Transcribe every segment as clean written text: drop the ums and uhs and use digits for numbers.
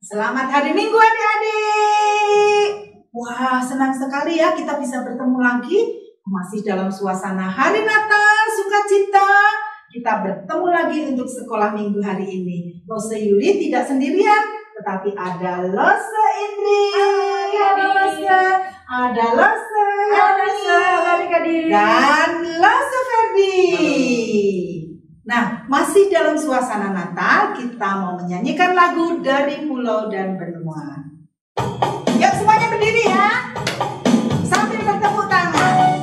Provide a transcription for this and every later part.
Selamat hari Minggu adik-adik. Wah, senang sekali ya kita bisa bertemu lagi. Masih dalam suasana hari Natal, sukacita. Kita bertemu lagi untuk sekolah minggu hari ini. Lose Yuli tidak sendirian, tetapi ada Lose Indri. Ada Lose adik-adik. Dan Lose Ferdi. Nah, masih dalam suasana Natal, kita mau menyanyikan lagu dari pulau dan benua. Yuk semuanya berdiri ya, sambil bertepuk tangan.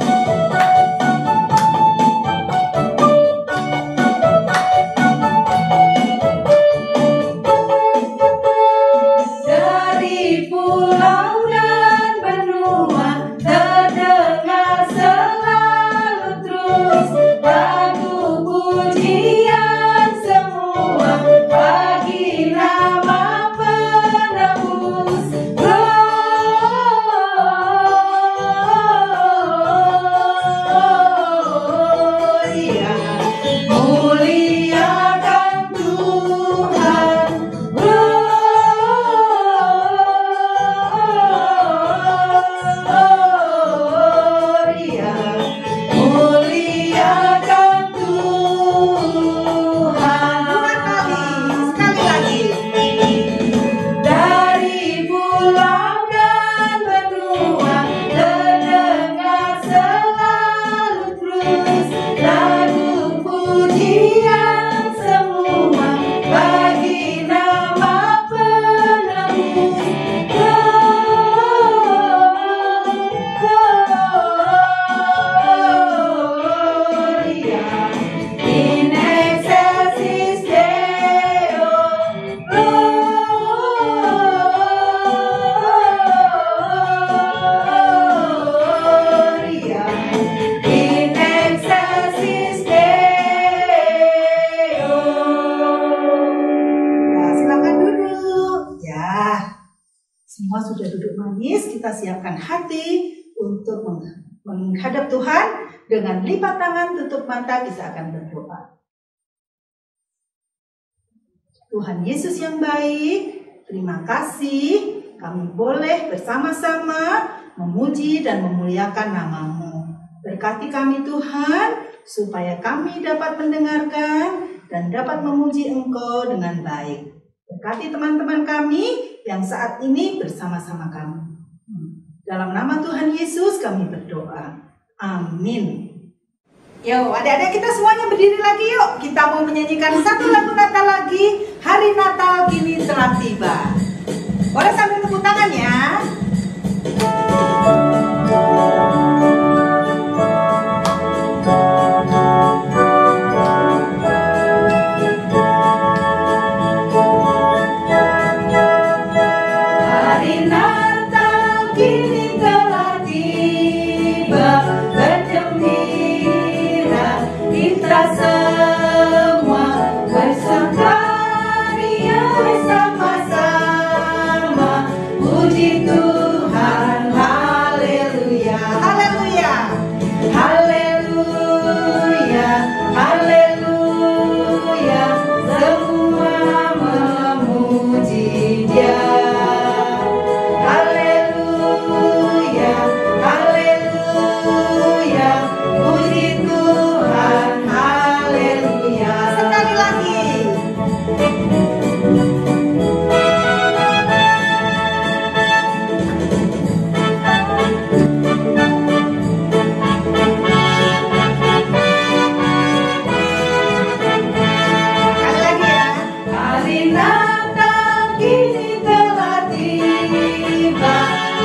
Dari pulau dan benua, terdengar selalu terus lagu pujian semua bagi nama penebus. Gloria, muliakan Tuhan. Gloria, muliakan Tuhan. Dua kali, sekali lagi. Dari pulau dan benua, terdengar selalu terus lagu pujian semua bagi nama penebus. Gloria in excelsis Deo. Gloria in excelsis Deo. Nah, silakan duduk. Ya, semua sudah duduk manis. Kita siapkan hati untuk menghadap Tuhan. Dengan lipat tangan, tutup mata, kita akan berdoa. Tuhan Yesus yang baik, terima kasih kami boleh bersama-sama memuji dan memuliakan nama-Mu. Berkati kami Tuhan, supaya kami dapat mendengarkan dan dapat memuji Engkau dengan baik. Berkati teman-teman kami yang saat ini bersama-sama kami. Dalam nama Tuhan Yesus kami berdoa. Amin. Yuk, adik-adik kita semuanya berdiri lagi yuk. Kita mau menyanyikan satu lagu Natal lagi. Hari Natal kini telah tiba. Boleh sambil tepuk tangan ya. Hari Natal kini telah tiba, bergembira kita semua, bersukaria bersama-sama, puji Tuhan, haleluya, haleluya, haleluya, haleluya, semua memuji Dia. Haleluya, haleluya, puji Tuhan, haleluya. Sekali lagi. Sekali lagi ya. Hari Natal kini telah tiba,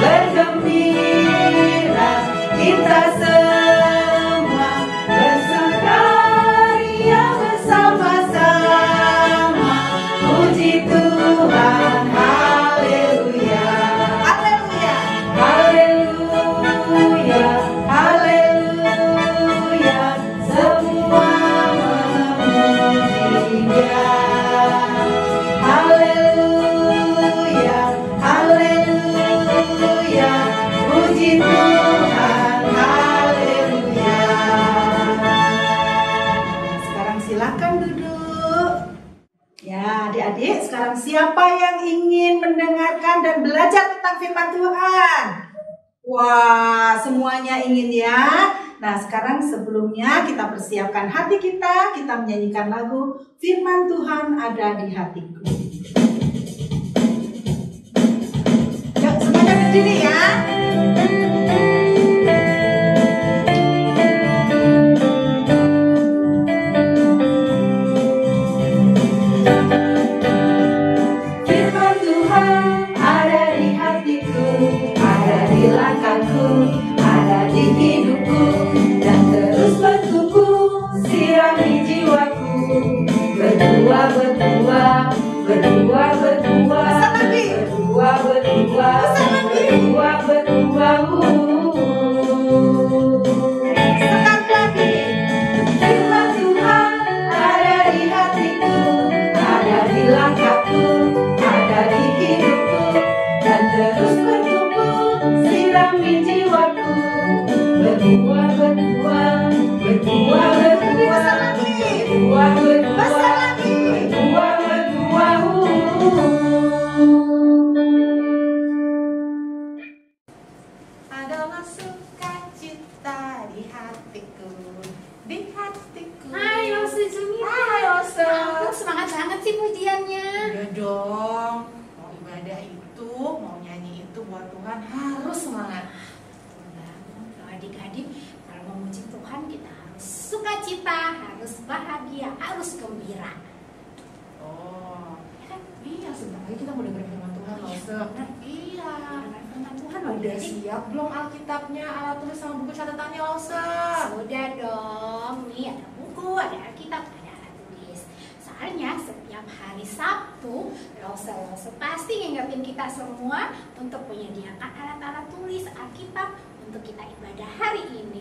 bergembira kita semua, bersukaria bersama-sama, puji Tuhan, haleluya, haleluya, haleluya, haleluya, semua memuji Dia. Haleluya, haleluya, puji Tuhan, haleluya. Sekarang silakan duduk. Ya, adik adik-adik, sekarang siapa yang ingin mendengarkan dan belajar tentang firman Tuhan? Wah, semuanya ingin ya. Nah, sekarang sebelumnya kita persiapkan hati kita menyanyikan lagu Firman Tuhan Ada di Hatiku. Yuk, semuanya berdiri ya. Adalah sukacita di hatiku, di hatiku. Hai Ose Zumita. Hai Ose. Aku semangat banget sih pujiannya. Udah dong, mau ibadah itu, mau nyanyi itu buat Tuhan harus semangat. Kalau adik-adik, kalau memuji Tuhan kita harus sukacita, harus bahagia, harus gembira. Oh, iya sebentar lagi kita mau dengerin firman Tuhan loh, Ose. Iya. Firman Tuhan Udah siap belum Alkitabnya, alat tulis sama buku catatannya, Ose? Sudah dong, nih ada buku, ada Alkitab, ada alat tulis. Soalnya setiap hari Sabtu, Lose pasti ngingetin kita semua untuk menyediakan alat-alat tulis Alkitab untuk kita ibadah hari ini.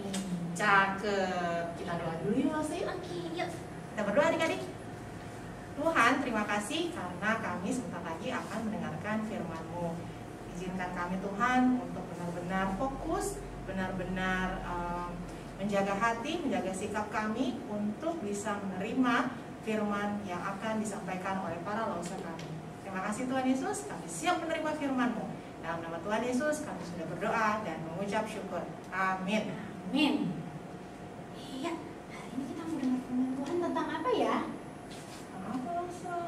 Cakep. Kita doa dulu yuk, Lose. Oke, yuk. Kita berdoa adik-adik. Tuhan, terima kasih karena kami sebentar lagi akan mendengarkan firman-Mu. Izinkan kami Tuhan untuk benar-benar fokus, benar-benar menjaga hati, menjaga sikap kami untuk bisa menerima firman yang akan disampaikan oleh para lausa kami. Terima kasih Tuhan Yesus, kami siap menerima firman-Mu. Dalam nama Tuhan Yesus kami sudah berdoa dan mengucap syukur. Amin. Amin. Iya, hari ini kita mau dengar firman Tuhan tentang apa ya? Apa Lausa?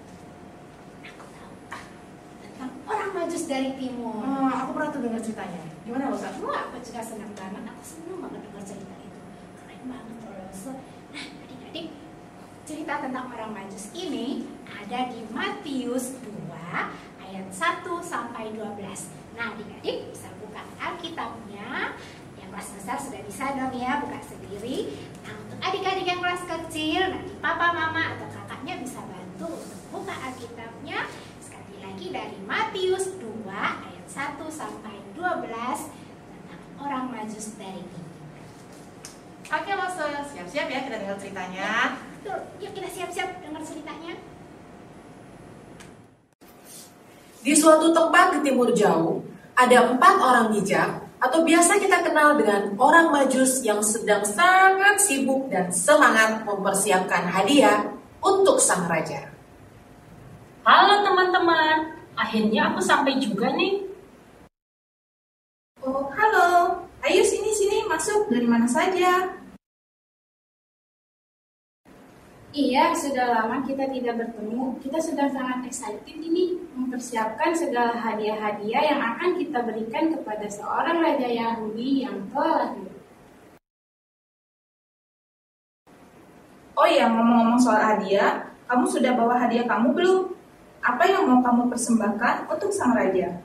Aku tahu. Tentang orang Majus dari Timur. Aku pernah tuh dengar ceritanya. Gimana Lausa? Wah, aku juga senang banget. Aku senang banget dengar cerita itu. Keren banget loh. Nah, adik-adik, cerita tentang orang Majus ini ada di Matius 2 ayat 1 sampai 12. Nah, adik-adik bisa buka Alkitabnya. Yang kelas besar sudah bisa dong ya buka sendiri. Nah, untuk adik-adik yang kelas kecil, nanti papa, mama atau kakaknya bisa bantu untuk buka Alkitabnya. Sekali lagi dari Matius 2 ayat 1 sampai 12 tentang orang Majus dari Timur. Oke Lausa, siap-siap ya kita dengar ceritanya. Betul, yuk kita siap-siap dengar ceritanya. Di suatu tempat di timur jauh, ada 4 orang bijak, atau biasa kita kenal dengan orang Majus yang sedang sangat sibuk dan semangat mempersiapkan hadiah untuk sang raja. Halo teman-teman, akhirnya aku sampai juga nih. Oh, halo. Ayo sini masuk. Dari mana saja? Iya, sudah lama kita tidak bertemu. Kita sudah sangat excited ini mempersiapkan segala hadiah-hadiah yang akan kita berikan kepada seorang raja Yahudi yang telah lahir. Oh iya, ngomong-ngomong soal hadiah, kamu sudah bawa hadiah kamu belum? Apa yang mau kamu persembahkan untuk sang raja?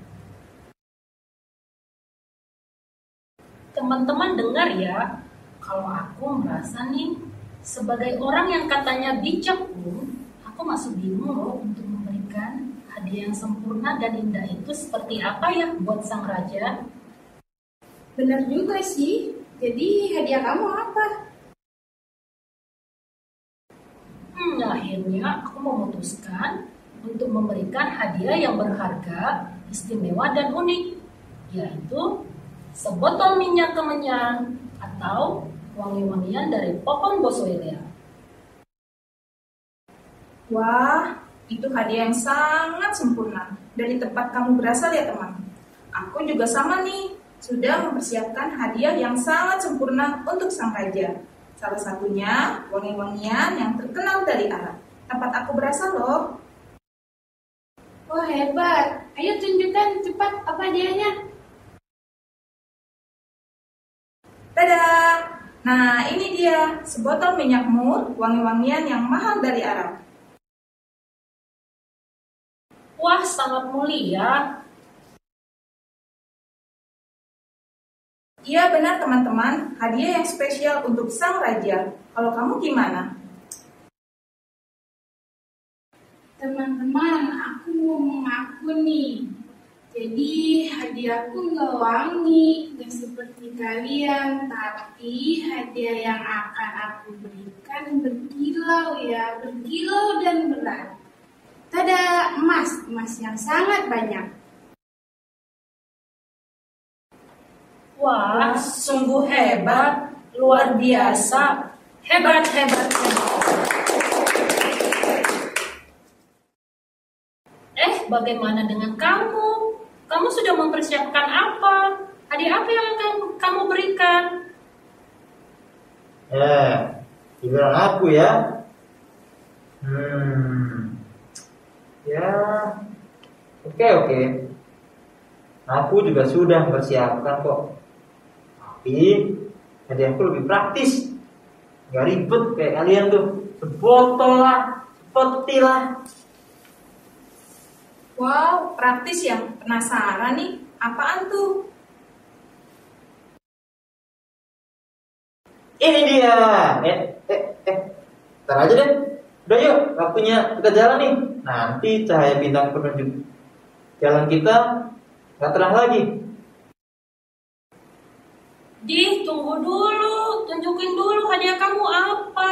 Teman-teman dengar ya, kalau aku merasa nih, sebagai orang yang katanya bijak pun, aku masih bingung loh untuk memberikan hadiah yang sempurna dan indah itu seperti apa ya buat sang raja. Benar juga sih. Jadi hadiah kamu apa? Akhirnya aku memutuskan untuk memberikan hadiah yang berharga, istimewa dan unik, yaitu sebotol minyak kemenyan atau wangi-wangian dari pohon boswellia. Wah, Itu hadiah yang sangat sempurna dari tempat kamu berasal ya teman. Aku juga sama nih, sudah mempersiapkan hadiah yang sangat sempurna untuk sang raja. Salah satunya wangi-wangian yang terkenal dari Arab, tempat aku berasal loh. Wah hebat, ayo tunjukkan cepat apa hadiahnya. Tada! Nah ini dia, sebotol minyak mur wangi-wangian yang mahal dari Arab. Wah, sangat mulia. Iya benar teman-teman, hadiah yang spesial untuk sang raja. Kalau kamu gimana? Teman-teman, aku mau mengaku nih. Jadi hadiahku nggak wangi, nggak seperti kalian. Tapi hadiah yang akan aku berikan berkilau ya, berkilau dan berat. Tada, emas yang sangat banyak. Wah, sungguh hebat, luar biasa. Hebat, hebat, hebat. Bagaimana dengan kamu? Kamu sudah mempersiapkan apa? Hadiah apa yang akan kamu berikan? Giliran aku ya. Ya, oke. Aku juga sudah mempersiapkan kok. Tapi hadiahku lebih praktis. Gak ribet kayak kalian tuh. Sebotol lah, sepeti lah. Wow, praktis ya. Penasaran nih, apaan tuh? Ini dia. Ntar aja deh. Udah yuk, waktunya kita jalan nih. Nanti cahaya bintang penunjuk jalan kita gak terang lagi. Tunggu dulu. Tunjukin dulu hadiah kamu apa.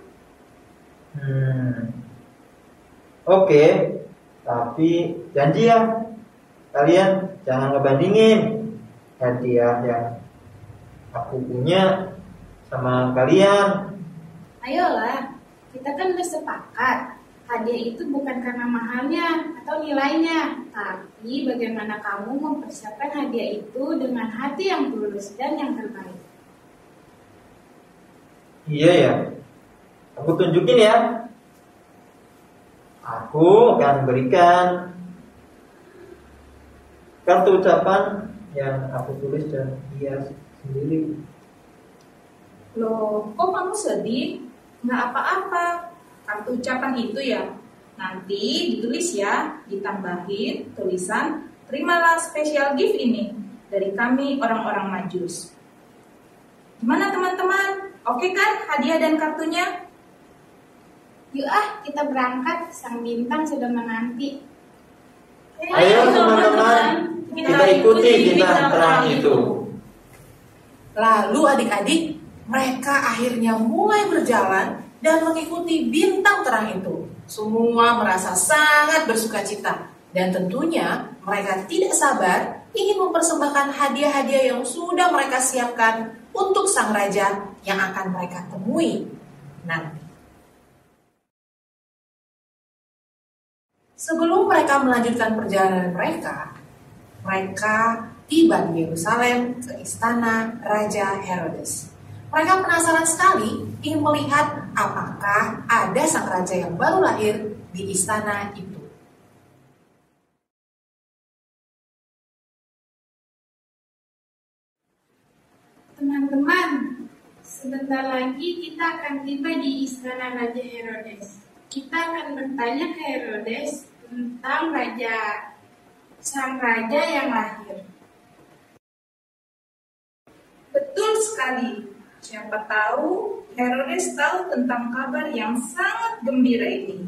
Oke. Tapi janji ya, kalian jangan ngebandingin hadiah yang aku punya sama kalian. Ayolah, kita kan udah sepakat. Hadiah itu bukan karena mahalnya atau nilainya, tapi bagaimana kamu mempersiapkan hadiah itu dengan hati yang tulus dan yang terbaik. Iya ya, aku tunjukin ya. Aku akan berikan kartu ucapan yang aku tulis dan hias sendiri. Loh, kok kamu sedih? Nggak apa-apa. Kartu ucapan itu ya. Nanti ditulis ya, ditambahin tulisan, terimalah special gift ini dari kami orang-orang Majus. Gimana teman-teman? Oke kan hadiah dan kartunya? Yuk kita berangkat, sang bintang sudah menanti. Ayo teman-teman, kita ikuti bintang terang itu. Lalu adik-adik, mereka akhirnya mulai berjalan dan mengikuti bintang terang itu. Semua merasa sangat bersukacita dan tentunya mereka tidak sabar ingin mempersembahkan hadiah-hadiah yang sudah mereka siapkan untuk sang raja yang akan mereka temui nanti. Sebelum mereka melanjutkan perjalanan mereka tiba di Yerusalem ke istana Raja Herodes. Mereka penasaran sekali ingin melihat apakah ada sang raja yang baru lahir di istana itu. Teman-teman, sebentar lagi kita akan tiba di istana Raja Herodes. Kita akan bertanya ke Herodes tentang sang raja yang lahir. Betul sekali. Siapa tahu Herodes tahu tentang kabar yang sangat gembira ini.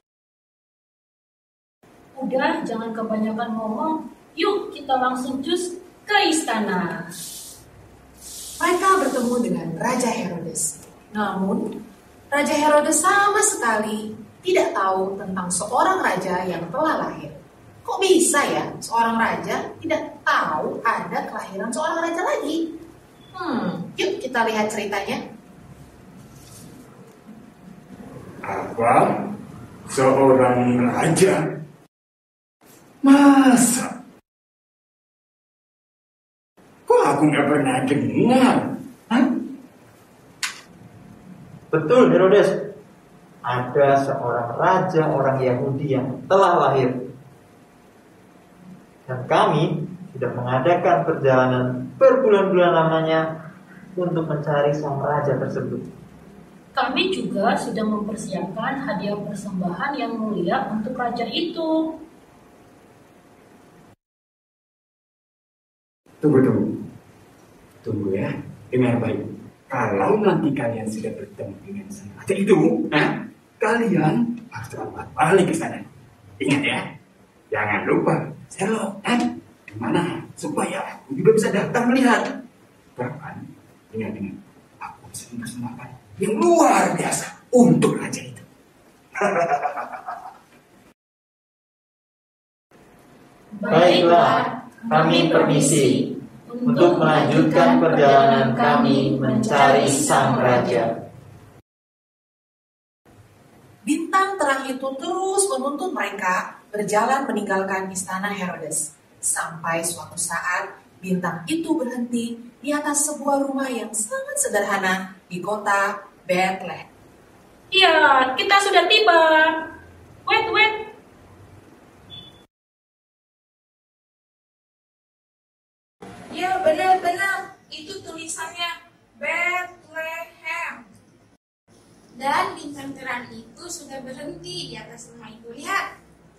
Udah, jangan kebanyakan ngomong. Yuk, kita langsung cus ke istana. Mereka bertemu dengan Raja Herodes. Namun, Raja Herodes sama sekali tidak tahu tentang seorang raja yang telah lahir. Kok bisa ya seorang raja tidak tahu ada kelahiran seorang raja lagi? Yuk kita lihat ceritanya. Apa? seorang raja? Masa? Kok aku nggak pernah dengar? Hah? Betul, Herodes. Ada seorang raja orang Yahudi yang telah lahir. Dan kami sudah mengadakan perjalanan berbulan-bulan lamanya untuk mencari sang raja tersebut. Kami juga sudah mempersiapkan hadiah persembahan yang mulia untuk raja itu. Tunggu ya, dengar baik. Kalau nanti kalian sudah bertemu dengan sang raja itu, kalian harus cepat balik ke sana. Ingat ya, jangan lupa Sherlock, gimana supaya aku juga bisa datang melihat. Bahkan, ingat, aku bisa mempersembahkan yang luar biasa untuk raja itu. Baiklah, kami permisi untuk melanjutkan perjalanan kami mencari sang raja. Bintang terang itu terus menuntun mereka berjalan meninggalkan istana Herodes. Sampai suatu saat bintang itu berhenti di atas sebuah rumah yang sangat sederhana di kota Bethlehem. Iya, kita sudah tiba. Wait. Ya, benar-benar. Itu tulisannya Bethlehem. Dan bintang terang itu sudah berhenti di atas rumah itu. Lihat.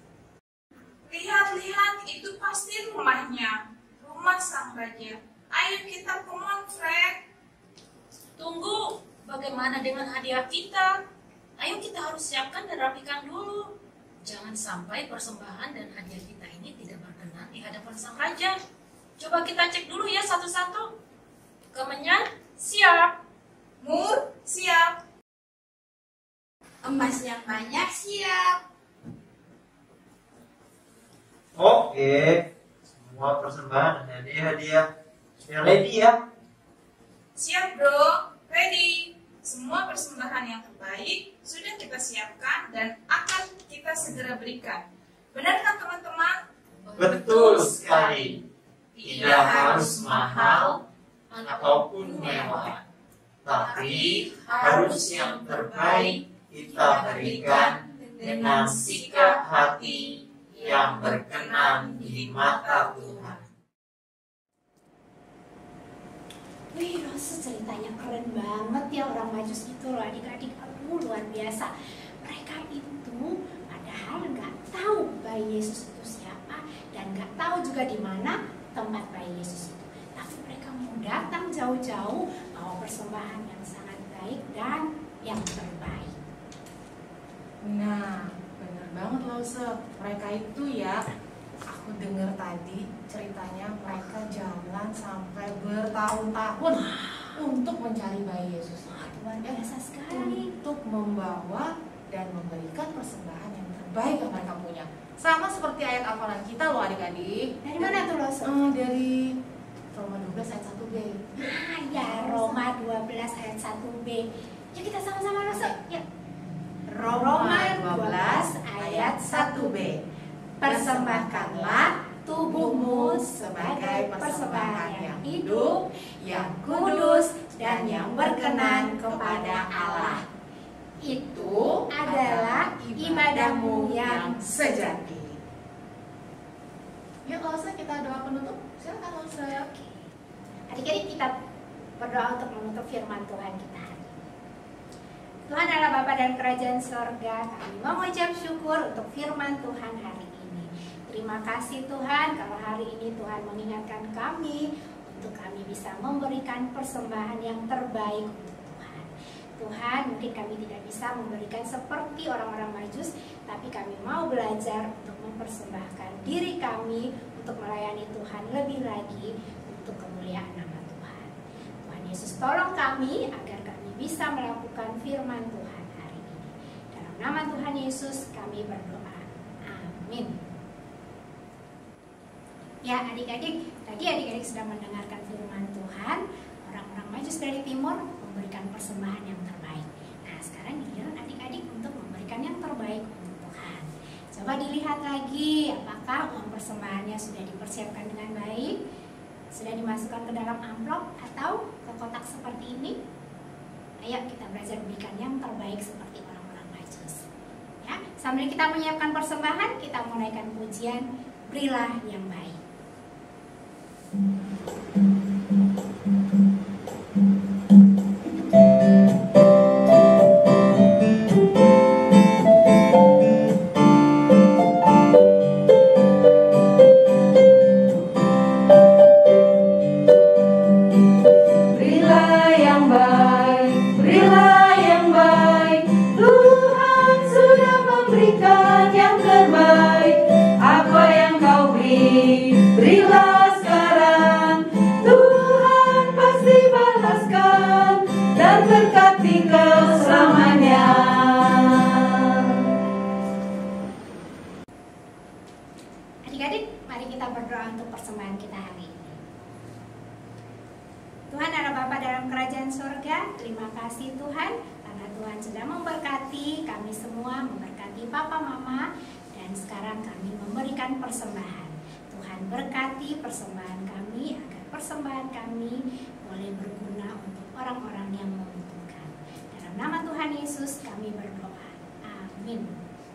Lihat, itu pasti rumahnya. Rumah sang raja. Ayo kita come on, Fred. Tunggu, bagaimana dengan hadiah kita? Ayo kita harus siapkan dan rapikan dulu. Jangan sampai persembahan dan hadiah kita ini tidak berkenan di hadapan sang raja. Coba kita cek dulu ya satu-satu. Kemenyan, siap. Mur, siap. Emas yang banyak siap. Oke, semua persembahan dan hadiah yang ready ya. Siap, bro. Ready. Semua persembahan yang terbaik sudah kita siapkan dan akan kita segera berikan. Benar kan, teman-teman? Betul sekali. Tidak harus mahal ataupun mewah, tapi harus yang terbaik kita berikan dengan sikap hati yang berkenan di mata Tuhan. Wih, Rose ceritanya keren banget ya orang Majus itu loh adik-adik. Luar biasa. Mereka itu padahal nggak tahu bayi Yesus itu siapa dan nggak tahu juga di mana tempat bayi Yesus itu. Tapi mereka mau datang jauh-jauh bawa persembahan yang sangat baik dan yang terbaik. Nah, bener banget loh, Sep. Mereka itu ya, aku dengar tadi ceritanya mereka jalan sampai bertahun-tahun untuk mencari bayi Yesus. Luar biasa sekali. Untuk membawa dan memberikan persembahan yang terbaik yang mereka punya. Sama seperti ayat hafalan kita loh adik-adik. Dari mana tuh, Rose? Dari Roma 12 ayat 1b. Ah ya, Roma 12 ayat 1b. Yuk kita sama-sama, Rose. Yuk. Roma 12 ayat 1b. Persembahkanlah tubuhmu sebagai persembahan yang hidup, yang kudus, dan yang berkenan kepada Allah. Itu adalah ibadahmu yang sejati. Yuk Lose, kita doa penutup. Silakan Lose. Adik-adik kita berdoa untuk menutup firman Tuhan kita. Tuhan adalah Bapa dan Kerajaan Sorga. Kami mengucap syukur untuk firman Tuhan hari ini. Terima kasih Tuhan kalau hari ini Tuhan mengingatkan kami untuk kami bisa memberikan persembahan yang terbaik untuk Tuhan. Tuhan, mungkin kami tidak bisa memberikan seperti orang-orang Majus, tapi kami mau belajar untuk mempersembahkan diri kami untuk melayani Tuhan lebih lagi untuk kemuliaan nama Tuhan. Tuhan Yesus tolong kami agar kami bisa melakukan firman Tuhan hari ini. Dalam nama Tuhan Yesus kami berdoa. Amin. Ya adik-adik, tadi adik-adik sudah mendengarkan firman Tuhan. Orang-orang Majus dari timur memberikan persembahan yang terbaik. Nah sekarang giliran adik-adik untuk memberikan yang terbaik untuk Tuhan. Coba dilihat lagi, apakah uang persembahannya sudah dipersiapkan dengan baik? Sudah dimasukkan ke dalam amplop atau ke kotak seperti ini? Ayo kita belajar berikan yang terbaik seperti orang-orang Majus. Ya, sambil kita menyiapkan persembahan, kita menaikkan pujian Berilah yang Baik. Adik-adik, mari kita berdoa untuk persembahan kita hari ini. Tuhan Allah Bapa dalam kerajaan surga, terima kasih Tuhan karena Tuhan sudah memberkati kami semua, memberkati Papa Mama, dan sekarang kami memberikan persembahan. Tuhan berkati persembahan kami agar persembahan kami boleh berguna untuk orang-orang yang membutuhkan. Dalam nama Tuhan Yesus kami berdoa. Amin.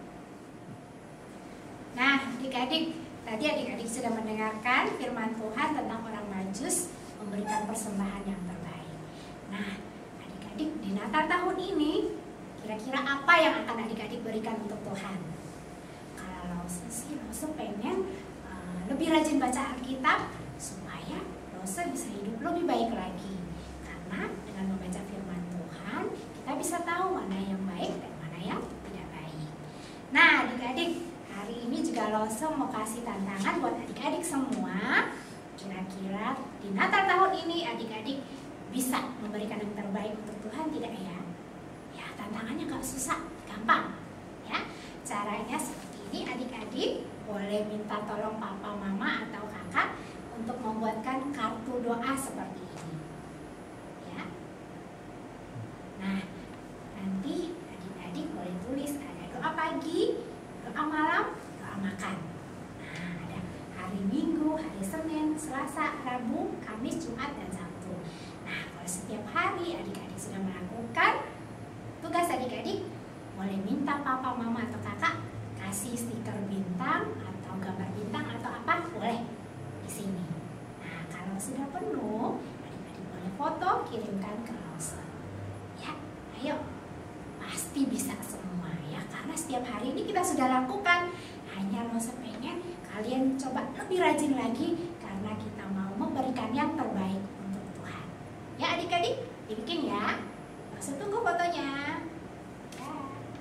Nah, adik-adik, tadi adik-adik sudah mendengarkan firman Tuhan tentang orang Majus memberikan persembahan yang terbaik. Nah, adik-adik, di Natal tahun ini kira-kira apa yang akan adik-adik berikan untuk Tuhan? Kalau Lose pengen lebih rajin baca Alkitab supaya Lose bisa hidup lebih baik lagi. Karena dengan membaca firman Tuhan, kita bisa tahu mana yang baik dan mana yang tidak baik. Nah, adik-adik, hari ini juga Lose mau kasih tantangan buat adik-adik semua. Kira-kira di Natal tahun ini adik-adik bisa memberikan yang terbaik untuk Tuhan tidak ya? Ya, tantangannya gak susah, gampang ya. Caranya seperti ini, adik-adik boleh minta tolong papa, mama, atau kakak untuk membuatkan kartu doa seperti ini ya. Nah, nanti adik-adik boleh tulis ada doa pagi, doa malam, doa makan. Nah, ada hari Minggu, hari Senin, Selasa, Rabu, Kamis, Jumat, dan Sabtu. Nah, kalau setiap hari adik-adik sudah melakukan tugas adik-adik, boleh minta papa, mama, atau kakak kasih stiker bintang atau gambar bintang atau apa, boleh di sini. Nah, kalau sudah penuh, adik-adik boleh foto, kirimkan ke Lose. Ya, ayo, pasti bisa semua ya, karena setiap hari ini kita sudah lakukan. Hanya Lose pengen kalian coba lebih rajin lagi karena kita mau memberikan yang terbaik untuk Tuhan. Ya adik-adik, dibikin ya. Lose tunggu fotonya. Ya.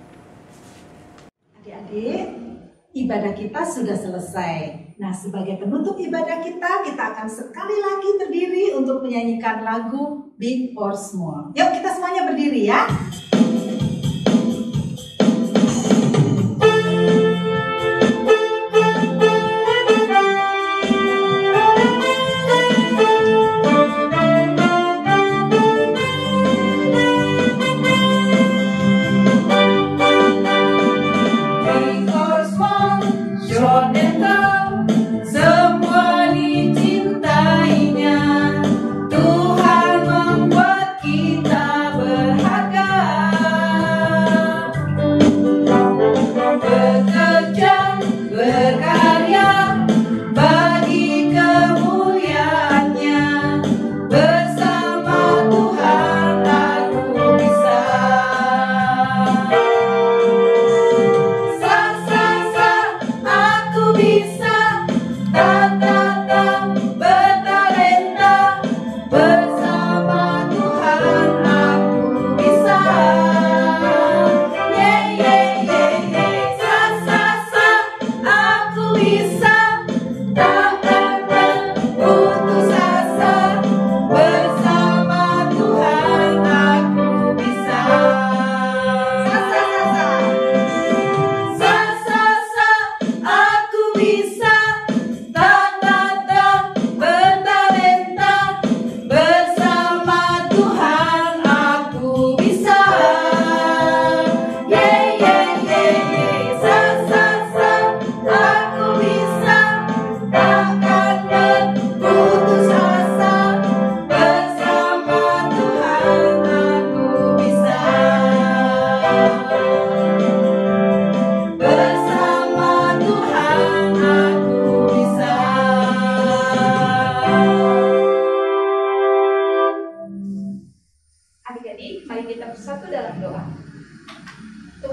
Adik-adik, ibadah kita sudah selesai. Nah, sebagai penutup ibadah kita akan sekali lagi berdiri untuk menyanyikan lagu Big or Small. Yuk kita semuanya berdiri ya. Tuhan membuat kita berharga.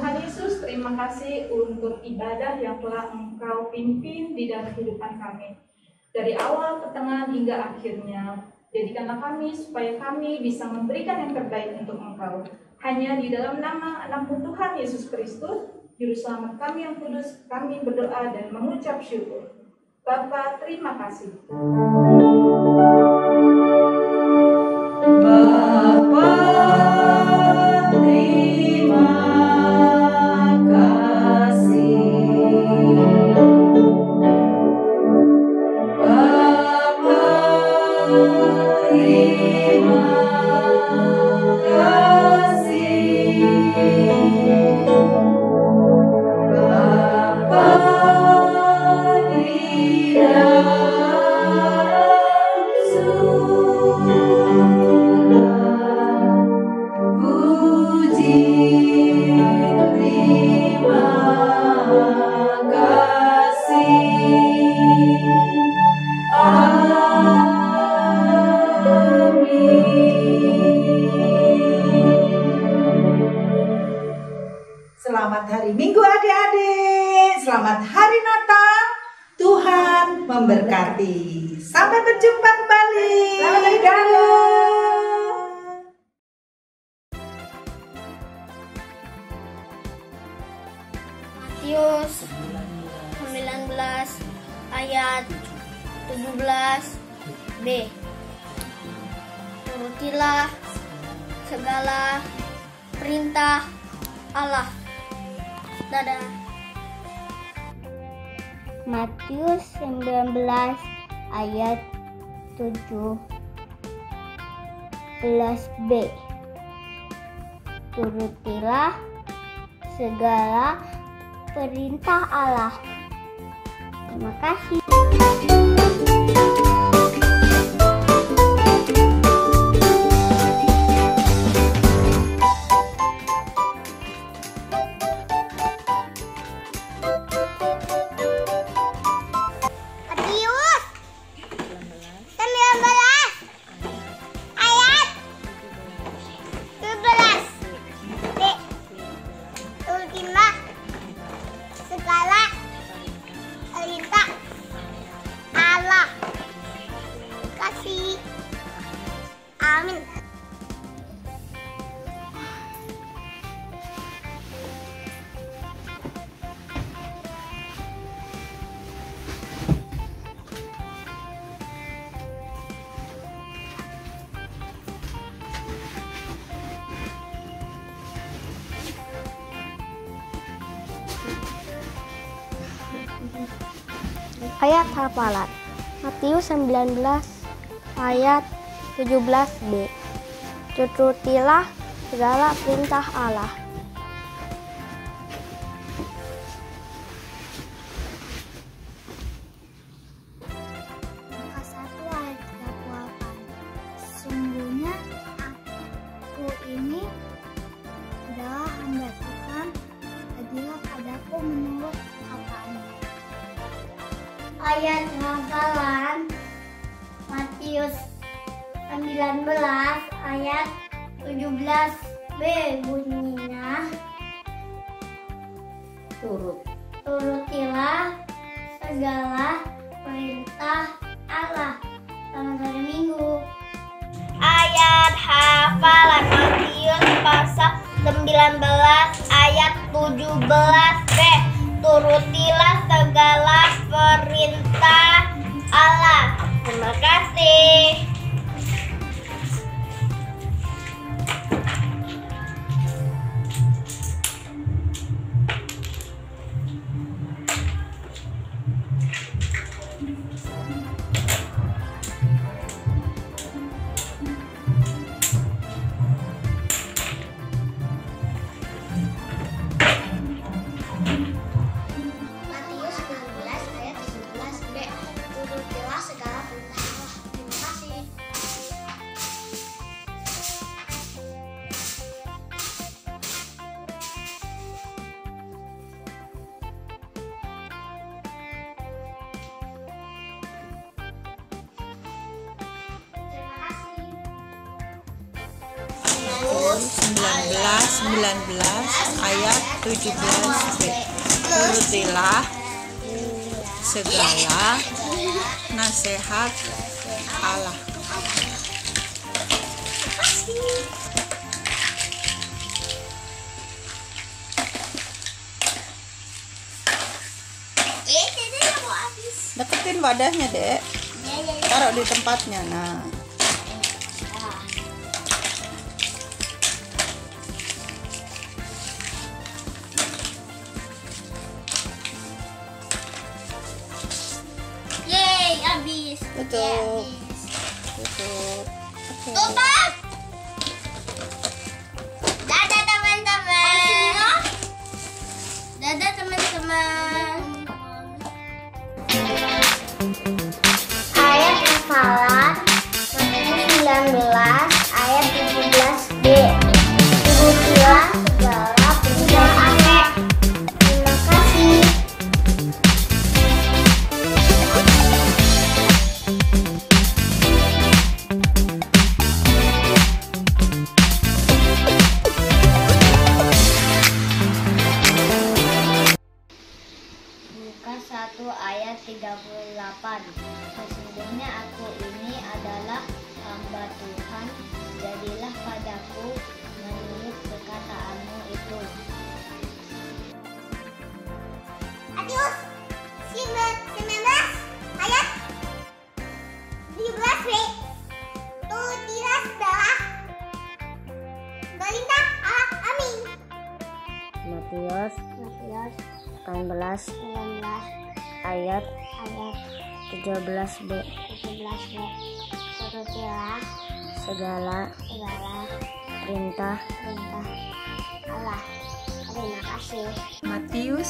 Tuhan Yesus, terima kasih untuk ibadah yang telah Engkau pimpin di dalam kehidupan kami. Dari awal, pertengahan, hingga akhirnya, jadikanlah kami supaya kami bisa memberikan yang terbaik untuk Engkau. Hanya di dalam nama Anak-Mu Tuhan Yesus Kristus, Juru Selamat kami yang kudus, kami berdoa dan mengucap syukur. Bapa, terima kasih. Bapa, terima kasih. Bapa, terima kasih. Bapa di dalam surga, puji terima kasih. Selamat hari Minggu adik-adik, selamat hari Natal, Tuhan memberkati. Sampai berjumpa kembali. Dadah. Matius 19 ayat 17b. Turutilah segala perintah Allah. Dadah. Matius 19 ayat 17b. Turutilah segala perintah Allah. Terima kasih. Amin. Ayat hafalan Matius 19 ayat 17b. Turutilah segala perintah Allah. Lukas 1 ayat 38. Sungguhnya aku ini adalah hamba Tuhan, jadilah padaku menurut kata-Mu. Ayat hafalan Matius 19 ayat 17b bunyinya, turutilah segala perintah Allah. Selamat hari Minggu. Ayat hafalan Matius pasal 19 ayat 17b. Turutilah segala perintah Allah. Terima kasih. Matius 19 ayat 17b. Turutilah segala perintah Allah. ayat 17b. Turutilah segala nasihat Allah. Deketin wadahnya, Dek. Taruh di tempatnya. Nah. Yeay, habis. Tutup. Tutup. Oke. Tutup. Dadah teman-teman. Dadah teman-teman. Ayat hafalan Matius 19 ayat 17b. Turutilah segala perintah Allah. Terima kasih. Lukas 1 ayat 38. Sesungguhnya aku ini adalah hamba Tuhan, jadilah padaku menurut perkataanmu itu. Matius 19 ayat 17b. Turutilah segala perintah Allah. Amin. Matius 19 ayat 17b. Turutilah Segala perintah Allah. Terima kasih. Matius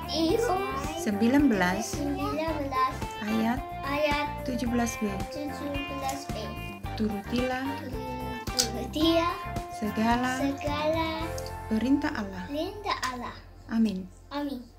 19 ayat 17b. Turutilah segala perintah Allah. Allah. Amin. Amin.